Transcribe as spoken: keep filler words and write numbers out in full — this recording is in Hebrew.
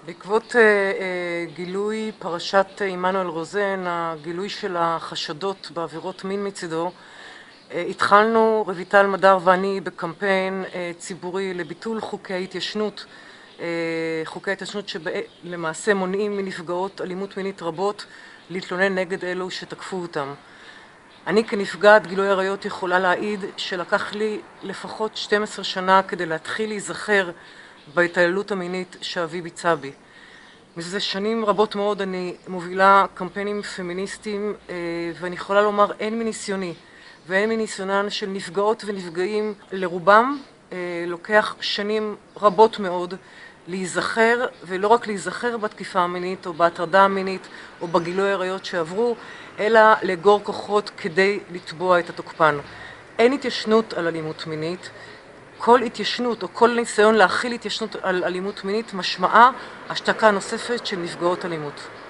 בעקבות אה, אה, גילוי פרשת עמנואל רוזן, הגילוי של החשדות בעבירות מין מצידו, אה, התחלנו, רויטל מדר ואני, בקמפיין אה, ציבורי לביטול חוקי ההתיישנות, אה, חוקי ההתיישנות שלמעשה מונעים מנפגעות אלימות מינית רבות להתלונן נגד אלו שתקפו אותם. אני כנפגעת גילוי עריות יכולה להעיד שלקח לי לפחות שתים עשרה שנה כדי להתחיל להיזכר בהתעללות המינית שאבי ביצע בי. מזה שנים רבות מאוד אני מובילה קמפיינים פמיניסטיים, ואני יכולה לומר, אין מניסיוני ואין מניסיונן של נפגעות ונפגעים, לרובם לוקח שנים רבות מאוד להיזכר, ולא רק להיזכר בתקיפה המינית או בהטרדה המינית או בגילוי עריות שעברו, אלא לאגור כוחות כדי לתבוע את התוקפן. אין התיישנות על אלימות מינית. כל התיישנות או כל ניסיון להכיל התיישנות על אלימות מינית משמעה השתקה נוספת של נפגעות אלימות.